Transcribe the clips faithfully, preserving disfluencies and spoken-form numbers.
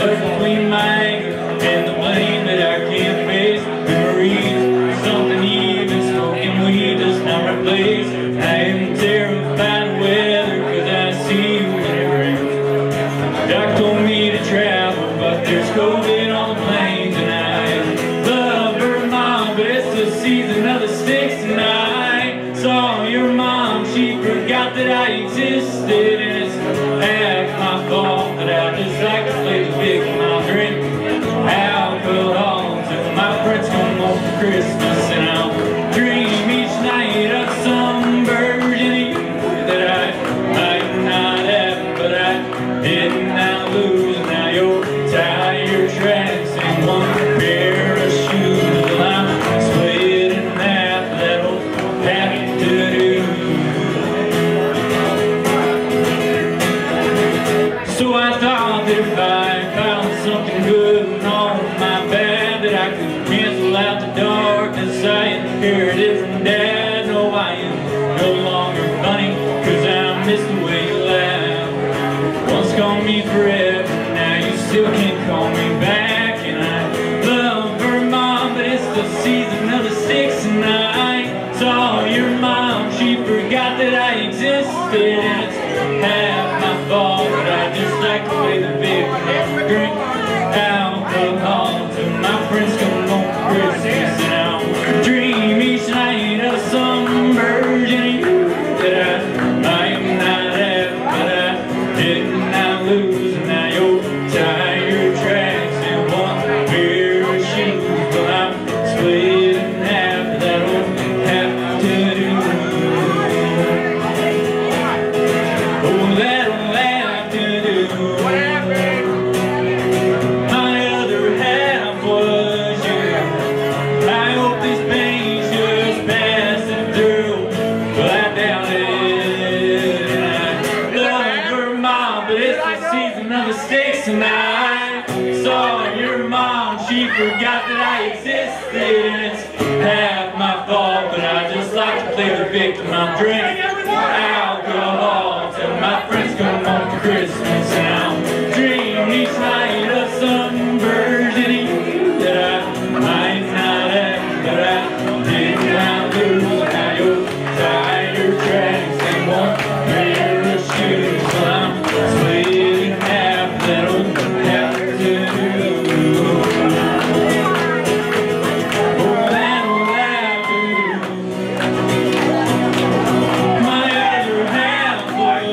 Stuck between my anger and the blame that I can't face. Memories, something even smoking weed does not replace. I am terrified of weather cause I see you when it rains. Doc told me to travel, but there's COVID on the planes. And I love her mom, but it's the season of the sticks tonight. Saw your mom, she forgot that I existed. And it's half my fault that I just like to play the victim. I'll drink alcohol till my friends come home for Christmas. And I'll dream each night of some version of you that I might not have, but I did not lose. Now you're tire tracks and one pair of shoes. Well, I'm sweating half that'll have to do. So I thought that if I found something good on my bed that I could cancel out the darkness I inherited from Dad. No, I am no longer funny cause I miss the way you laugh. Once called me forever, now you still can't call me back. And I love her mom, but it's the season of the sticks tonight. Saw your mom, she forgot that I existed. And it's half my fault, but I just like to play the victim. Drink alcohol till my friends come home for Christmas. And I'll dream each night of some version of you that I might not have, but I did not lose. And now you're tire tracks and one pair of shoes. Well, I'm splitting half, that'll have to do. Oh, that'll have to do. My other half was you. I hope this pain's just passing through. Well, I doubt it. And I love her mom, but it's the season of the sticks tonight. Saw your mom, she forgot that I existed. And it's half my fault, but I just like to play the victim. I'll drink alcohol till my friends come home for Christmas. And I'll dream each night of some version of you that I might not have, but I did not lose. Now you're tire tracks and one pair of shoes. Well, I'm splitting half, that'll have to do. Oh, that'll have to do. My other half was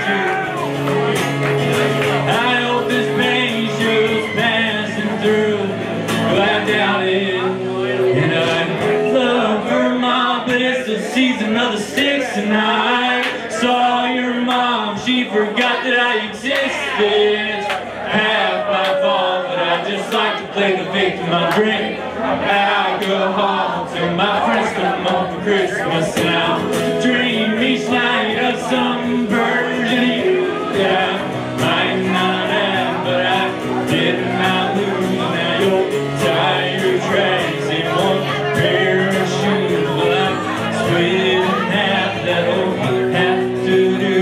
you. I hope this pain's just passing through. Well, I doubt it. And I love her mom, but it's the season of the sticks tonight. Saw your mom, she forgot that I existed. It's half my fault, but I just like to play the victim. I drink alcohol till my friends come home for Christmas. And I'll dream each night of some version of you that I might not have, but I did not lose. Now you're tire tracks and one pair of shoes. Well, I'm splitting half, that'll have to do.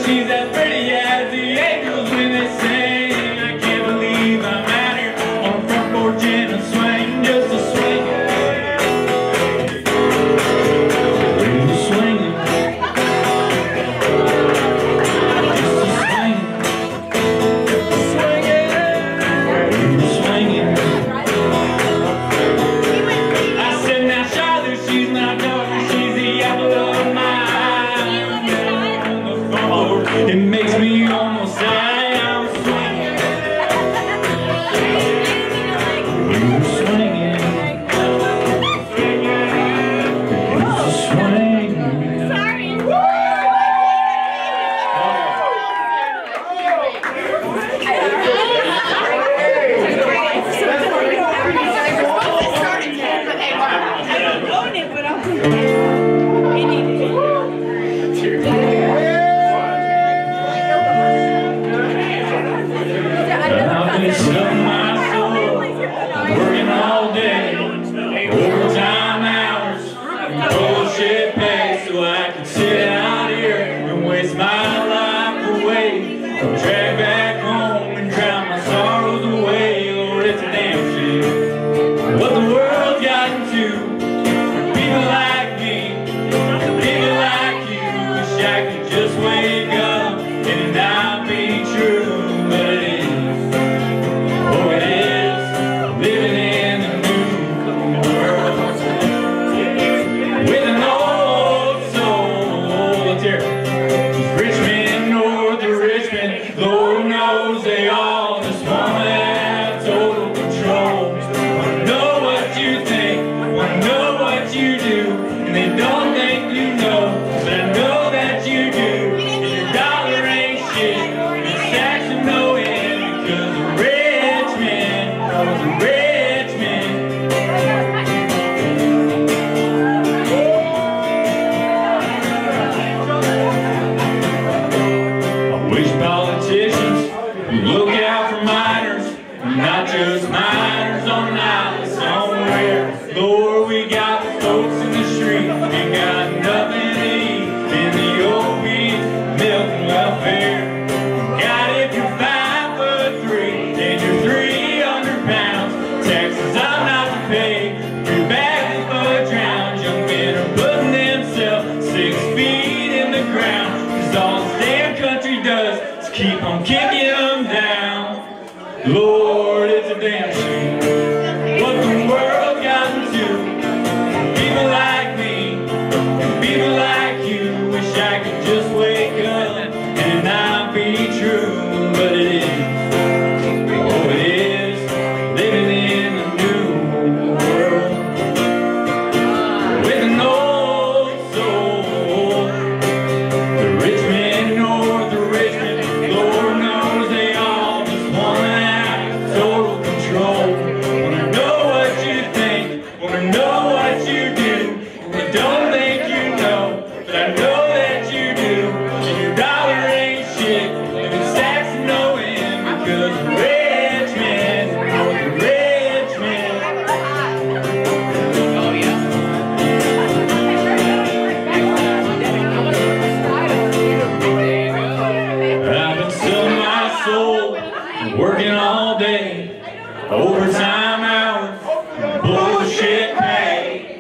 she's as pretty as the angels when they sing. I can't believe I'm out here on the front porch in a swing, just a swing. Just swinging. Just a swing. Swinging. Just swinging. I said, now Charlotte, she's my daughter, she's the apple of my eye. It makes me almost sigh. I'm swinging. You're swinging. You're swinging. Sorry. Working all day, overtime hours, bullshit pay, so I can sit out here and waste my life away, drag back home and drown my sorrows away. Lord, it's a damn shame what the world got into. People like me, people like you, wish I could just wake up and it not be true, but it is. Oh, it is. Living in the new world with an old soul. Let's hear it. Richmond, north of Richmond, Lord knows they all just want to have total control. Wanna know what you think, wanna know what you do, and they don't think you know, but I know that you do. And your dollar ain't shit, and it's tax of no end, because the rich man knows the rich. Look out for minors, not just minors on an island somewhere. Lord, we got folks in the street, ain't got nothing to eat in the old beef, milk and welfare. God, if you're five foot three and you're three hundred pounds, taxes I'm not to pay, your back foot drowns. Young men are putting themselves six feet in the ground, cause all this damn country does is keep on kicking them down. Lord, it's a damn shame what the world got into. People like me, people like you, wish I could just wake up and it not be true, but it is. Oh, it is. Living in a new world with an old soul. The rich man north of Richmond, Lord knows they all just want to have total control. Wanna know what you think, wanna know what you do, and they don't think you know, but I know that you do. And your dollar ain't shit, and it's tax to no end, because the rich man, the rich man. Oh yeah. I've been selling my soul, working all day, overtime hours, bullshit pay.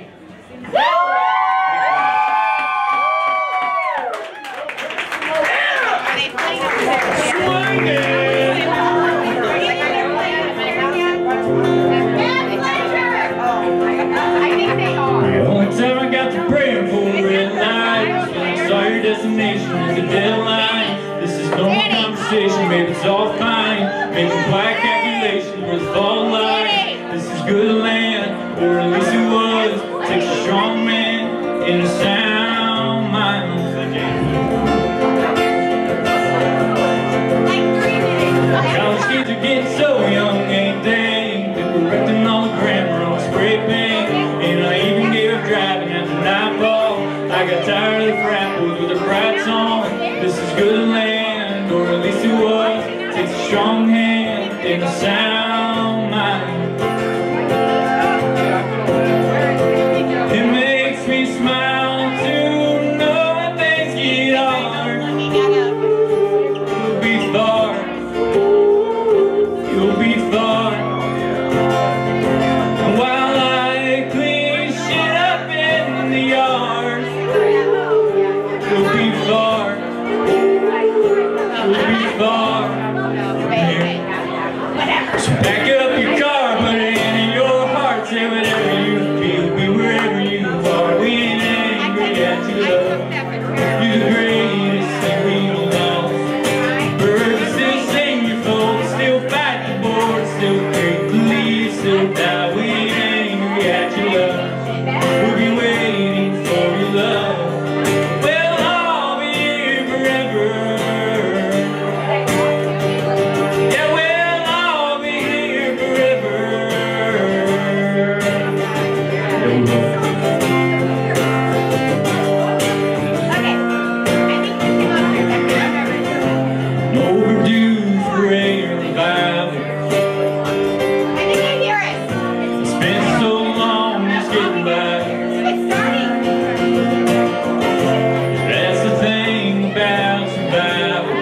The only time I got to praying for red lights when I saw your destination as a deadline. This is normal conversation, maybe it's all fine, making quiet calculations where the fault lies. This is good land, or at least it was. Takes a strong man in a sound mind. College kids are getting so young, ain't they? They're correcting all the grammar on spray paint. And I even gave up driving after nightfall. I got tired of the frat boys with their bright song. This is good land, or at least it was. Takes a strong hand in a sound mind. It makes me smile to know when things get hard. we'll be far from here. So back up your car, put it in your heart, say whatever you feel, be wherever you are. We ain't angry at your love. You're the greatest thing we lost. Birds still sing, your folks still fight the board, still creep the leaves, still die. We ain't angry at your love. We'll be waiting for your love. Well, I'll be here forever. Yeah, well, I'll be here forever. Overdue for a revival. It's been so long, it's getting by. That's the thing about survival.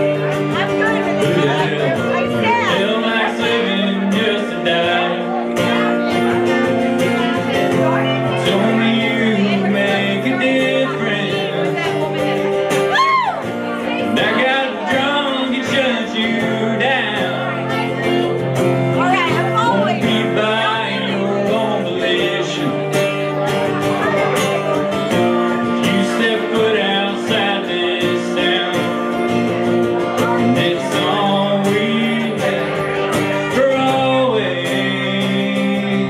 Hell likes living just to die. It's only you who make a difference. And I got drunk and shut you down. Won't be by your own volition. You step foot outside this town, and it's all we have for always.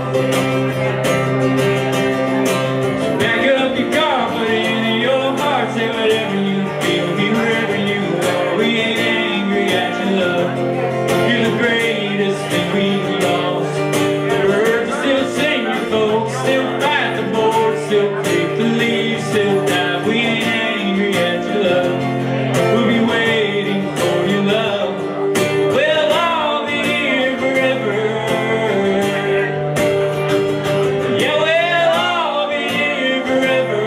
So back up your car, put it in your heart, say whatever you feel, be wherever you are. We ain't angry at your love. You're the greatest thing we lost. The birds still sing, your folks still fight the board, still creep the leaves, still die. We ain't angry at your love. We'll be waiting for your love. Well, I'll be here forever. Yeah, well, I'll be here forever.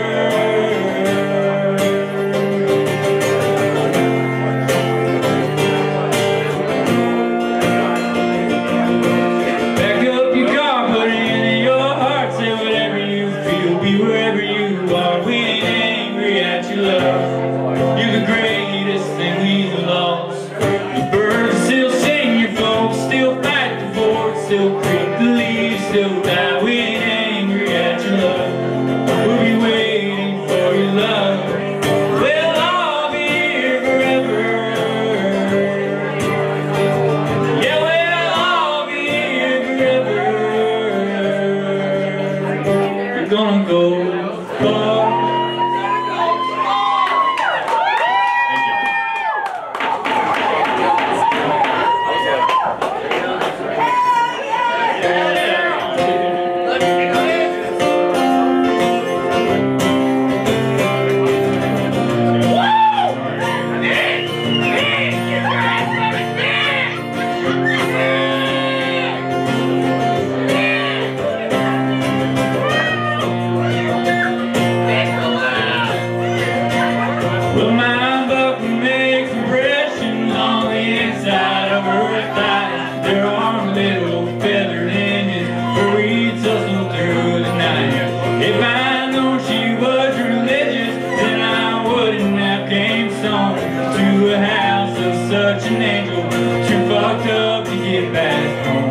Back up your car, put it in your heart, say whatever you feel, be wherever you are. We ain't angry at your love. You're the greatest thing we've lost. The birds still sing, your folks still fight the board, still creep the leaves, still die. We ain't angry at your love. We'll be waiting for your love. Well, I'll be here forever. Yeah, well, I'll be here forever. You're gonna go far. Well, my bucket makes impressions on the inside of her thigh. There are little feathered hinges where we tussle through the night. If I known she was religious, then I wouldn't have came song to a house of such an angel, too fucked up to get back home.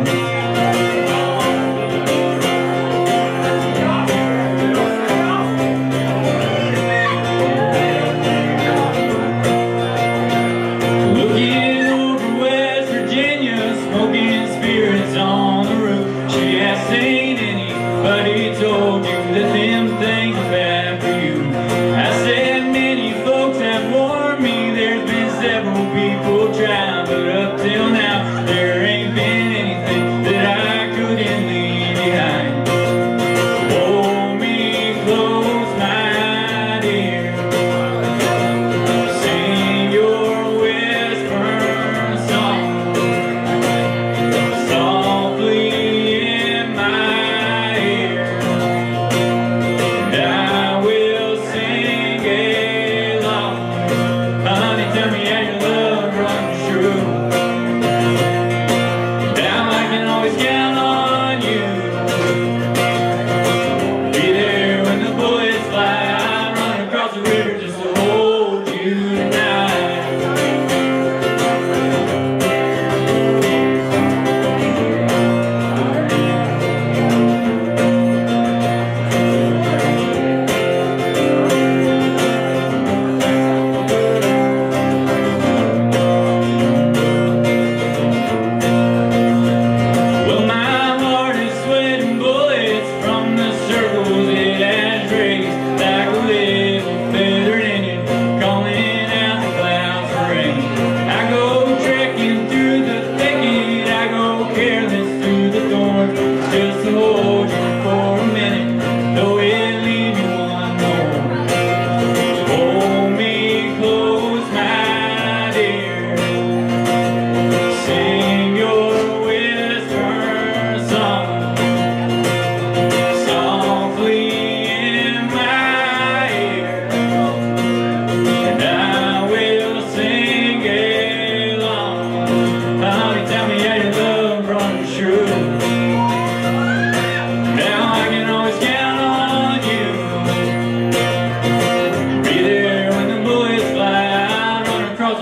Looking over West Virginia, smoking spirits on the roof. She asked, ain't anybody told you that them things are bad for you? I said, many folks have warned me. There's been several people trying, but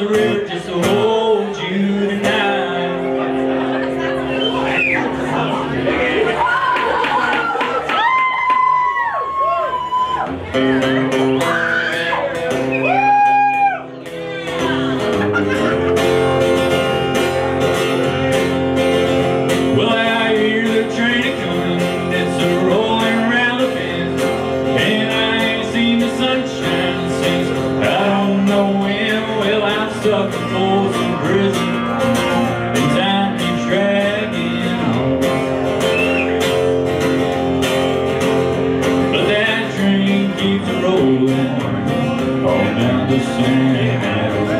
the river just to hold you tonight. Well, I hear the train a-comin', it's a rolling round the bend, and I ain't seen the sunshine since I don't know when. Well, I'm stuck in Folsom Prison, and time keeps dragging on. But that train keeps rolling all down the San.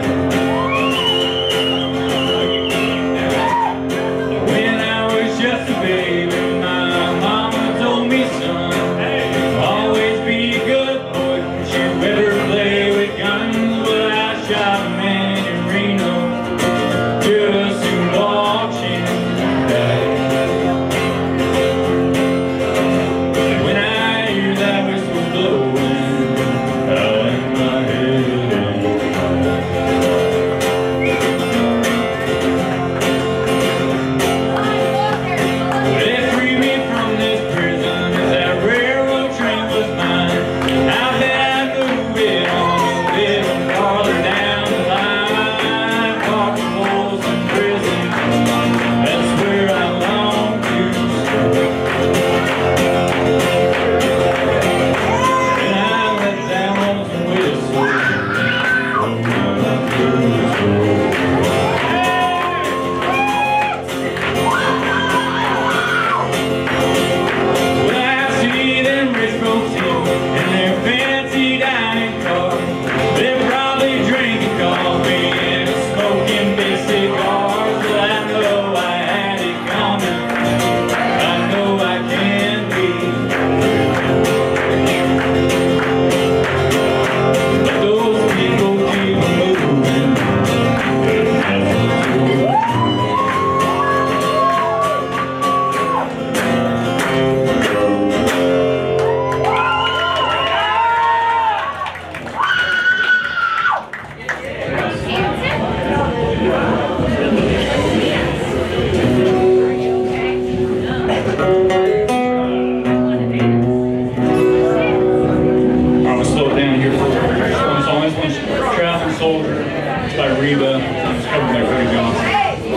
When I was just a baby, my mama told me, son, always be a good boy, but you better play with guns. Well, I shot a man in Reno just to watch him die. When I hear that whistle blowing, I hang my head and they free me from this prison, if that railroad train was mine, I bet I'd move it on a little farther down the line. Far from Folsom Prison, that's where I long to stay. And I let that lonesome whistle from my prison. Well, I see them rich folks here in their fancy dining cars. They're probably drinking coffee and smoking big cigars. Well, I know I had it coming, I know I can be. But those people keep moving, and that's what's good. I'm gonna slow it down here for one song. This one's Traveling Soldier. It's by Reba. It's covered by Freddie Johnson.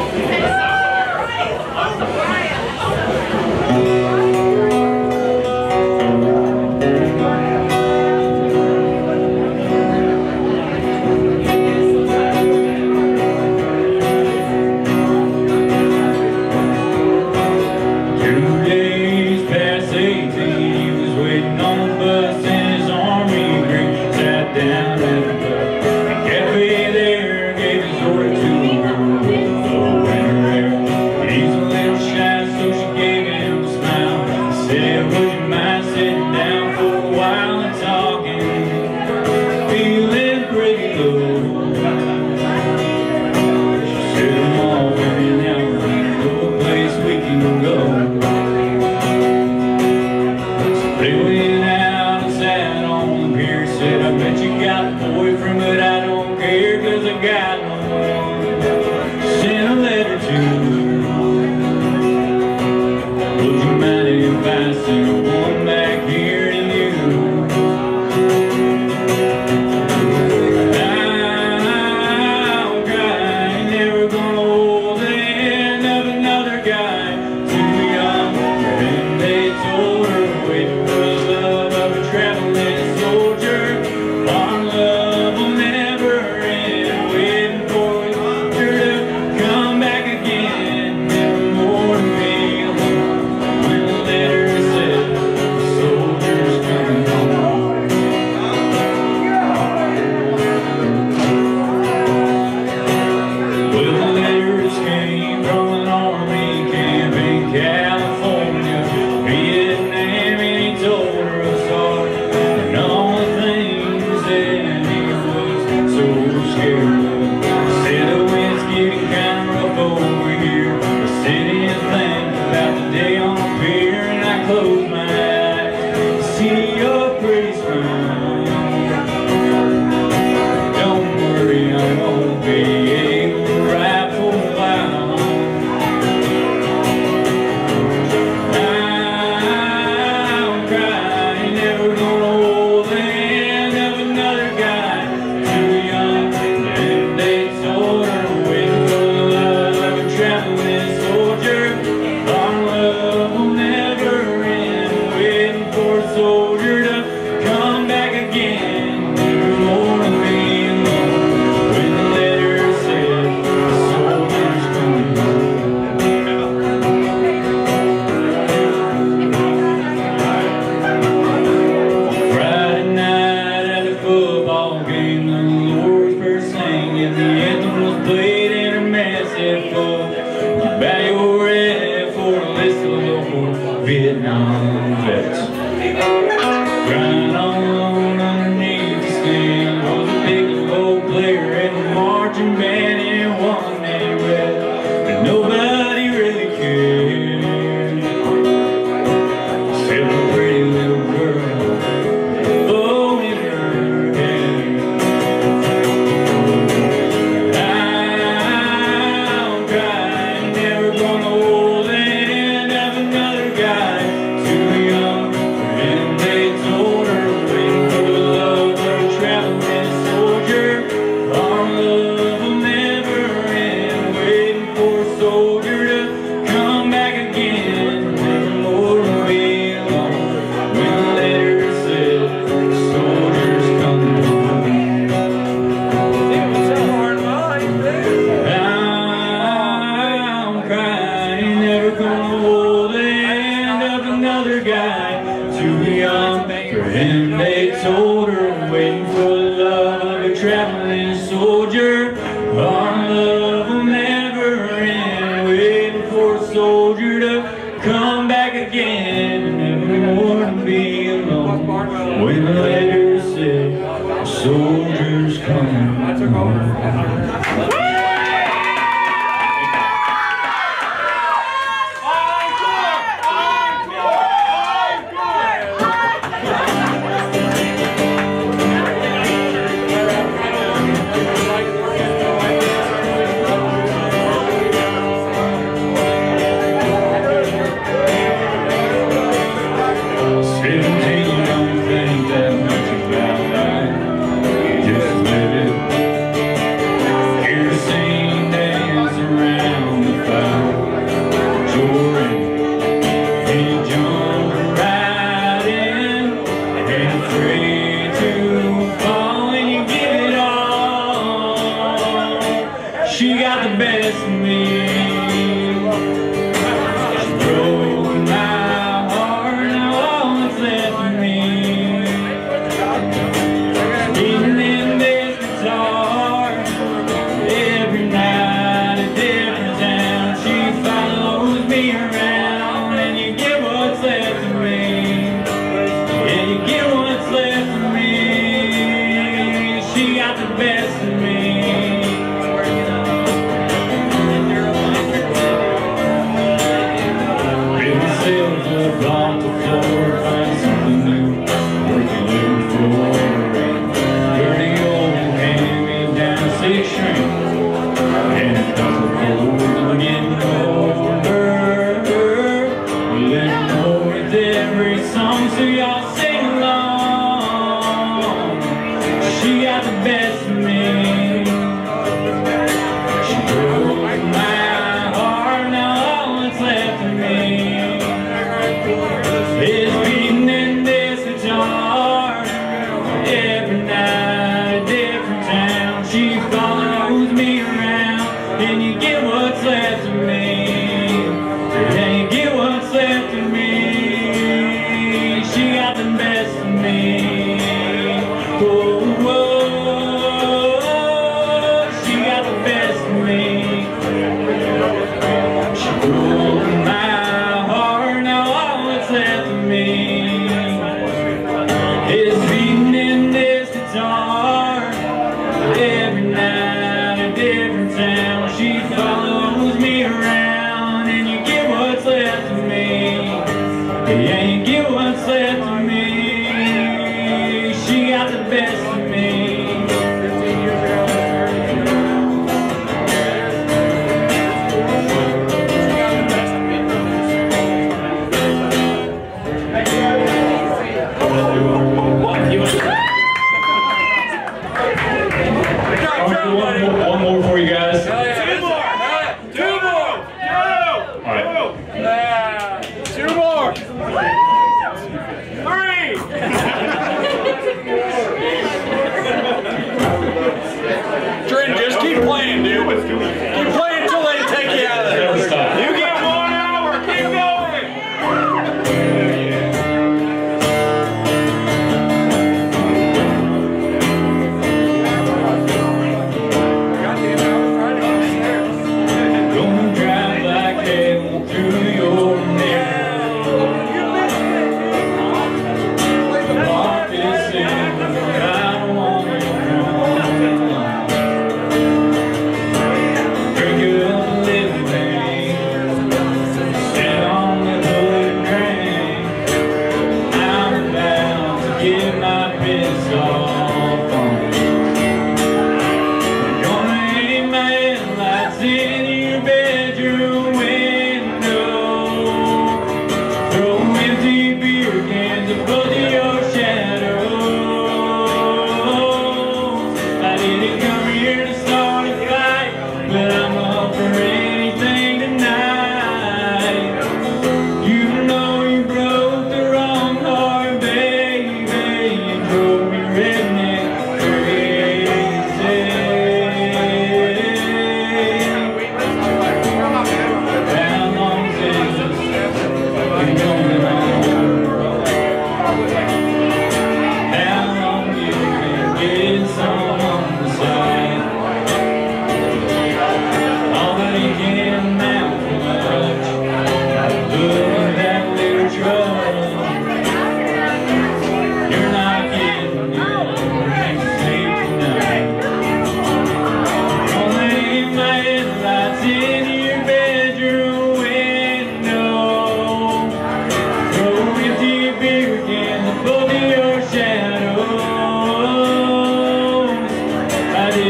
Two days past eighteen, he was waiting on the bus in his army green. Sat down at the cafe there, gave his order to a girl with a winter hair. He's a little shy, so she gave him a smile. Said, would you mind sitting down for a while and talking? Feeling pretty low. She said, I'm all wearing out, no place we can go. They went out and sat on the pier. Said, I bet you got a boyfriend, but I don't care, 'cause I got no one to send a letter to. Would you mind if I sent one back here to you? I'll cry, never gonna hold the hand of another guy too young. And they told her, wait for the love of a traveling soldier. Our love will never end. Waiting for her to come back again. Never more to be alone. When the letter said, the soldier's coming home. Well, the letters came from an army camp in California, Vietnam, and he told her a story and all the things that he was so scared of. Said the wind's getting kind of rough over here. The city is thinking about the day on the pier, and I close my eyes, see your pretty smile. Don't worry, I won't be and the anthem was played in a massive pub. You bow your head for a list of local Vietnam vets. Crying all alone underneath the stand was a piccolo player and a marching band in one name red, but nobody really cared. Except a pretty little girl, oh, in her head. I'm crying, never gonna hold the hand of another guy too young for him. They told her, waiting for the love of a traveling soldier. Our love will never end, waiting for a soldier to come back again. Never more to be alone. When the letter said, the soldier's coming home. I'm crying, never gonna hold the hand of another guy too young for him. They told her, waiting for the love of a traveling soldier. Our love will never end, waiting for a soldier to come back again. Never more to be alone. When the letter said, the soldier's coming home. Seventeen, you don't think that much about life. You just live it. Hear the same dance around the fire. Jordan, he jumped right in, ain't afraid to fall, and you give it all. She got the best of me. She broke my heart, now all that's left of me. Beating in this guitar every night, a different town. She follows me around, and you get what's left of me. Yeah, you get what's left of me. She got the best of me. Off the floor, find something new, worth a little for a dirty old hand-me-down six string, and it doesn't hold. I'm getting older, a little more with every song, so y'all sing along. She got the best of me. She broke my heart, now all that's left of me is beating in this guitar every night, a different town. She follows me around, and you get what's left of me. And you get what's left of me. She got the best of me. Oh, oh, oh, she got the best of me. She broke my heart, now all that's left of me is beating in this guitar every night, a different town. She follows me around, and you get what's left of me. Yeah, you get what's left of me. She got the best of me. One more, one more for you guys. Two more! Two more! Two! All right. Yeah. Two more! Three! Trenton, just keep playing, dude. Keep playing until they take you out of there. You get one hour. Keep going.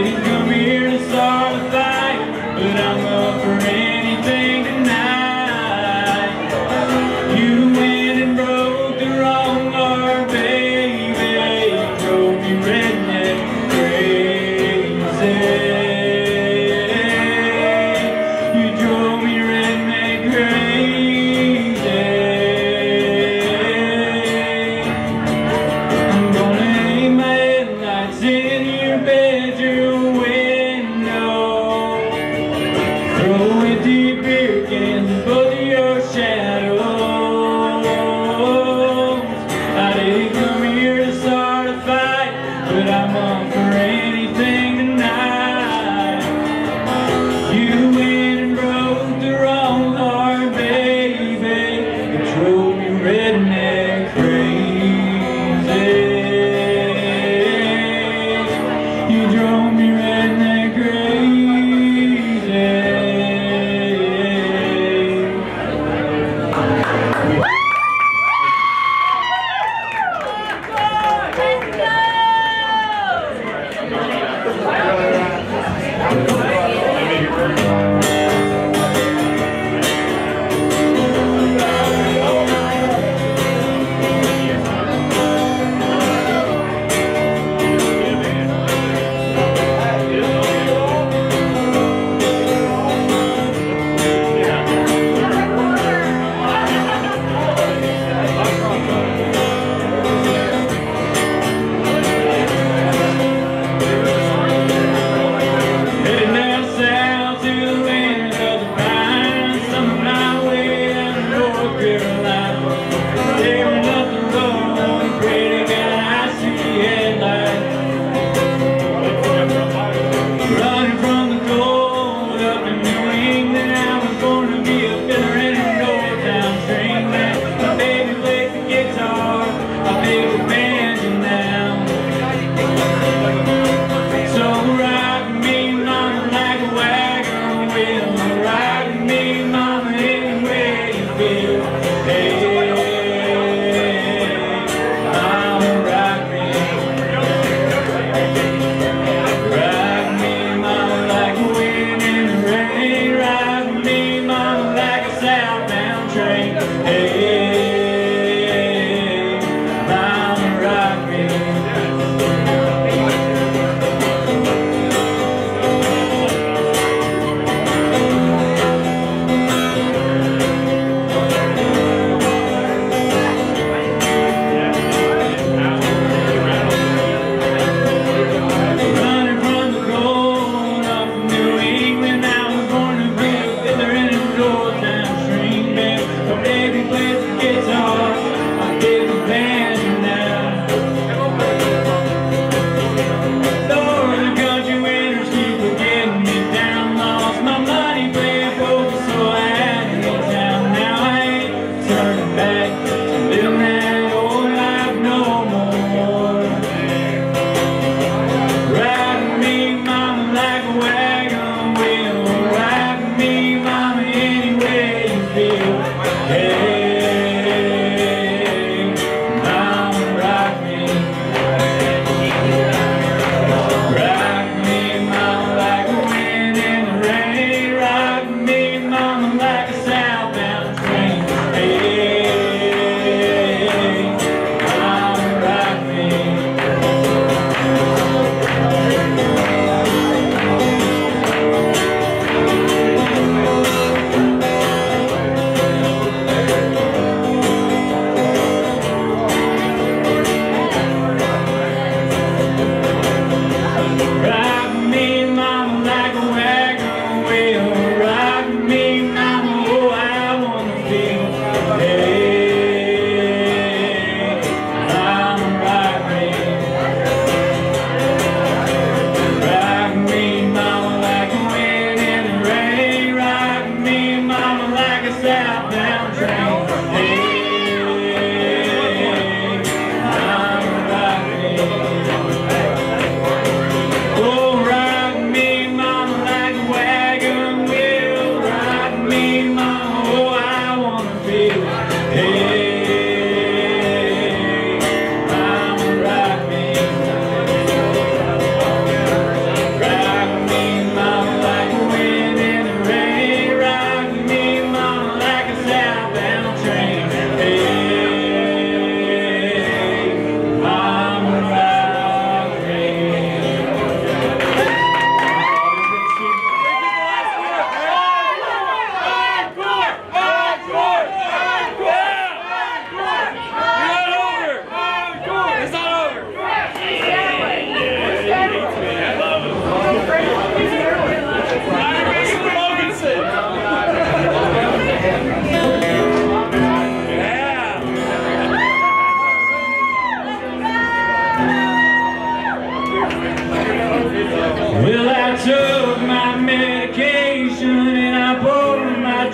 didn't come here to start a fight, but I'm up for anything tonight. You went and broke the wrong heart, baby. You drove me redneck crazy. You drove me redneck crazy. I'm gonna aim my headlights in your bedroom window, throw empty beer cans in both of your shadows. I didn't come here to start a fight, but I'm up for anything tonight.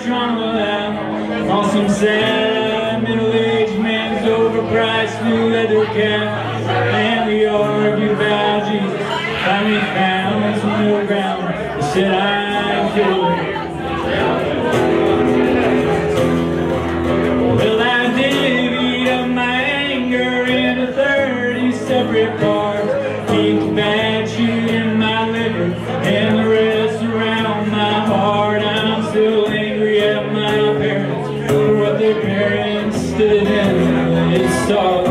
trying to laugh on some sad middle-aged man's overpriced new leather cap. And we argued about Jesus. Finally found some middle ground. He said, I'm good. Well, I divvied up my anger into thirty separate parts. Keep the bad shit in my liver and the rest around my heart. I'm still angry at my parents for what their parents stood in. It's all.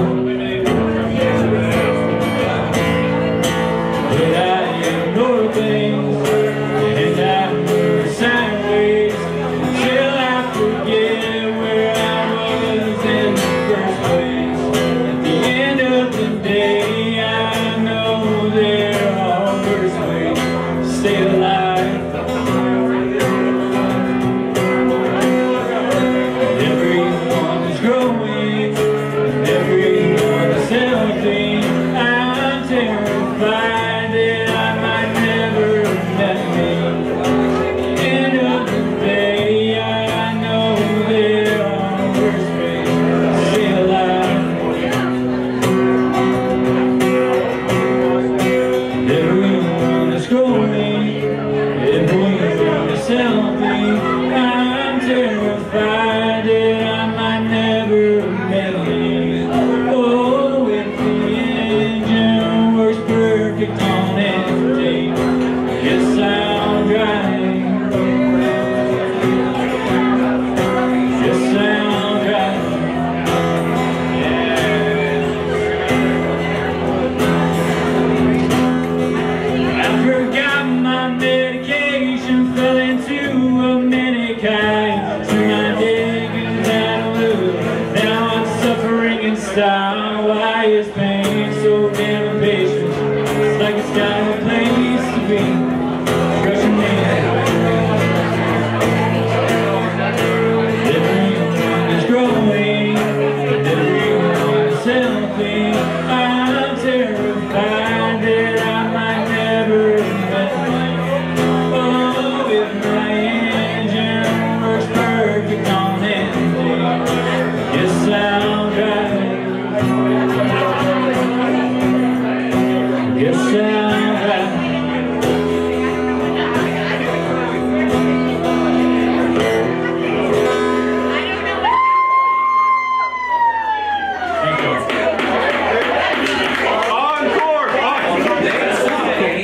But I ignore things and I move sideways till I forget where I was in the first place. At the end of the day, I know there are worse ways to stay alive.